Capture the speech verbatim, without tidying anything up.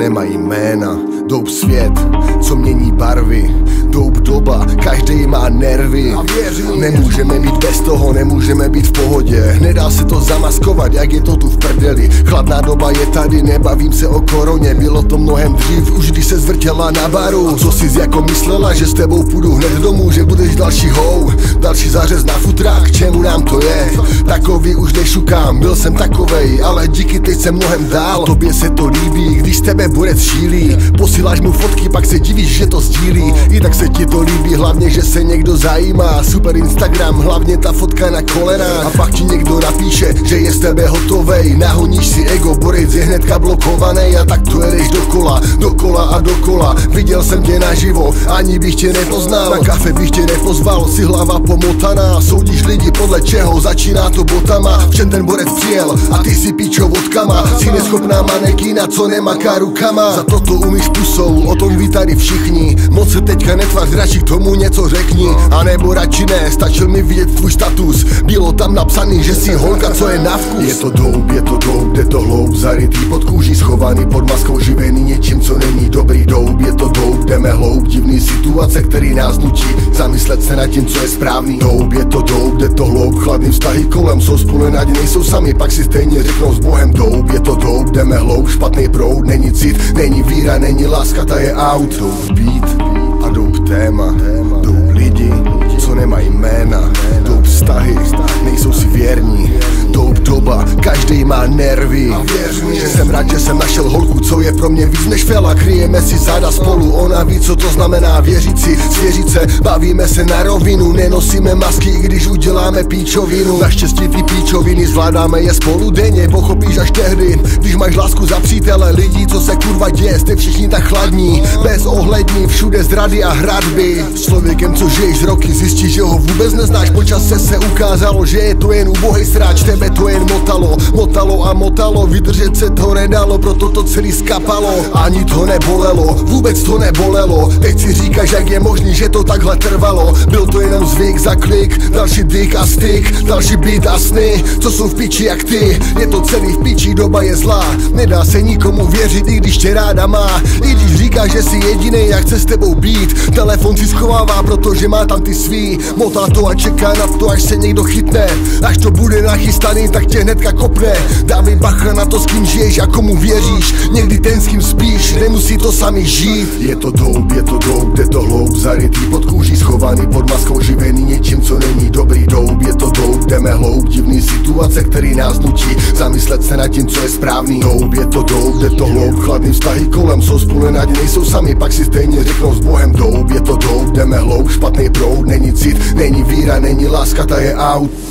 nemají jména. Doub svět, co mění barvy. Doub doba, každý má nervy. Nemůžeme být bez toho, nemůžeme být v pohodě. Nedá se to zamaskovat, jak je to tu v prdeli. Chladná doba je tady, nebavím se o koroně. Bylo to mnohem dřív, už když se zvrtěla na baru. Co jsi jako myslela, že s tebou půjdu hned domů, že budeš další hou, další zářez na futrák, k čemu nám to je? Takový už nešukám, byl jsem takovej, ale díky teď jsem mnohem dál. Tobě se to líbí, když z tebe borec šílí. Posíláš mu fotky, pak se divíš, že to sdílí. I tak se ti to líbí, hlavně, že se někdo zajímá. Super Instagram, hlavně ta fotka na kolenách. A pak ti někdo napíše, že je z tebe hotovej. Nahoníš si ego, borec je hnedka blokovaný. A tak to jedeš dokola, dokola a dokola. Viděl jsem tě naživo, ani bych tě nepoznal. Na kafe bych tě nepozval, si hlava pomotaná. Soudíš lidi podle čeho, začíná to botama. V čem ten borec přijel a ty si píčo vodkama. Jsi neschopná manekína, co nemaká rukama. Za to to umíš pusou, o tom ví tady všichni. Moc se teďka netvář, radši k tomu něco řekni. A nebo radši ne, stačil mi vidět tvůj status. Bylo tam napsaný, že jsi holka, co je na vkus. Je to doub, je to doub, jde to hloub. Zarytý pod kůží, schovaný pod maskou, živený něčím, co není dobrý. Doub, je to doub, jdeme hloub. Divný situace, který nás nutí zamyslet se nad tím, co je správný. Doub, je to doub, jde to hloub. Chladný vztahy kolem jsou spolu rádi, nejsou sami, pak si stejně řeknou s Bohem. Doub, je to doub, jdeme hloub. Špatný proud, není cit, není víra, není láska, ta je out. Doub beat a doub téma, doub lidi, co nemají jména. Doub vztahy, nejsou si věrní. Doub doba, každý má nervy. Že jsem rád, že jsem našel holku, co je pro mě víc než fela. Kryjeme si záda spolu, ona ví, co to znamená věřit si, svěřit se. Bavíme se na rovinu, nenosíme masky, i když uděláme píčovinu. Naštěstí ty píčoviny zvládáme je spolu denně. Pochopíš až tehdy, když máš lásku za přítele. Lidí, co se kurva děje, jste všichni tak chladní, bezohlední, všude zdrady a hradby. S člověkem, co žiješ roky, zjistíš, že ho vůbec neznáš. Po čase se ukázalo, že je to jen ubohej sráč. Tebe to jen motalo, motalo a motalo. Vydržet se to nedalo, proto to celý skapalo. Ani to nebolelo, vůbec to nebolelo. Teď si říkáš, jak je možný, že to takhle trvalo. Byl to jenom zvyk za klik, další dick a styk, další beat a sny, co jsou v piči jak ty. Je to celý v piči, doba je zlá. Nedá se nikomu věřit, i když tě ráda má. I když říkáš, že jsi jedinej, jak chce s tebou být. Telefon si schovává, protože má tam ty svý. Motá to a čeká na to, až se někdo chytne. Až to bude nachystaný, tak tě hnedka kopne. Dávej bacha na to, s kým žiješ a komu věříš. Někdy ten, s kým spíš, nemusí to sami žít. Je to doub, je to doub, jde to hloub. Zarytý pod kůží, schovaný pod maskou, živený něčím, co není dobrý. Doub, je to doub, jdeme hloub. Divný situace, který nás nutí zamyslet se nad tím, co je správný. Doub, je to doub, jde to hloub. Chladný vztahy kolem jsou spolu rádi, nejsou sami, pak si stejně řeknou s Bohem. Doub, je to doub, jdeme hloub. Špatný proud, není cit, není víra, není láska, ta je out.